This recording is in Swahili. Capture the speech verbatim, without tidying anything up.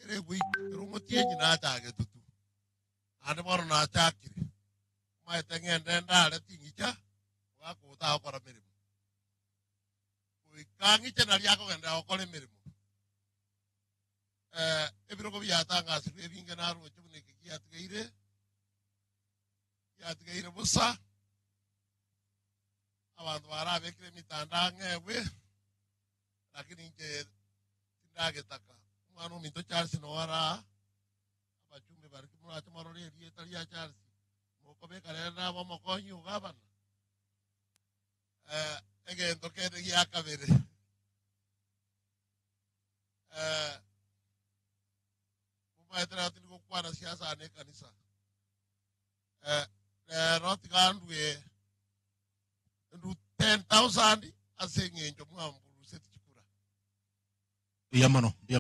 ere wi rumo tienyi na ta ge tutu ade moro na ta kiri mai tengen den da le tingicha wa ko ta ko ra mirimu kangi chena liako genda okole mirimu eh ebiro ko biata ngasi ebinga na ro chune ki kiat geire kiat geire busa abantu bara bekre mitanda ngewe lakini nje tindage taka mano minto charsi no ara abachumbe bariki mura chamaro le rie talia charsi moko be kale na bomo konyu gaban eh ege toke de ya kabere eh mumai tra tingo kwa siasa ne kanisa eh eh rot gandwe ndu ten thousand asengenjo mwamburu seti chikura yamano